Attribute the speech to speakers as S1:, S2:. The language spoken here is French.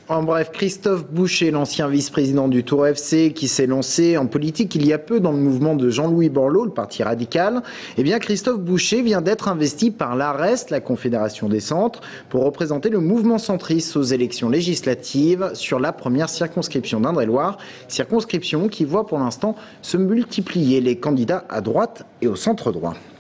S1: En bref, Christophe Boucher, l'ancien vice-président du Tour FC, qui s'est lancé en politique il y a peu dans le mouvement de Jean-Louis Borloo, le parti radical, eh bien Christophe Boucher vient d'être investi par l'ARES, la Confédération des centres, pour représenter le mouvement centriste aux élections législatives sur la première circonscription d'Indre-et-Loire, circonscription qui voit pour l'instant se multiplier les candidats à droite et au centre droit.